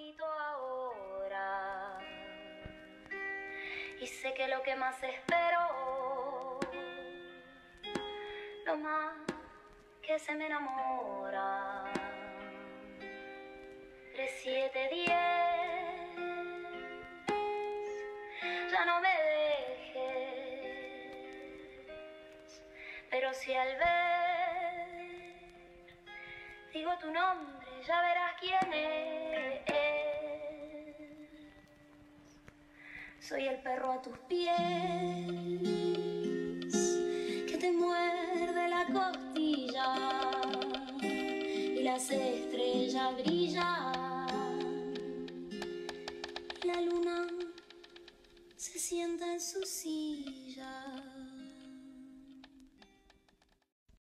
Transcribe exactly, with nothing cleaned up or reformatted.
poquito ahora. Y sé que lo que más espero, lo más que se me enamora. Tres, siete, diez, ya no me dejes, pero si al ver digo tu nombre, ya verás quién es. Soy el perro a tus pies, que te muerde la costilla y las estrellas brillan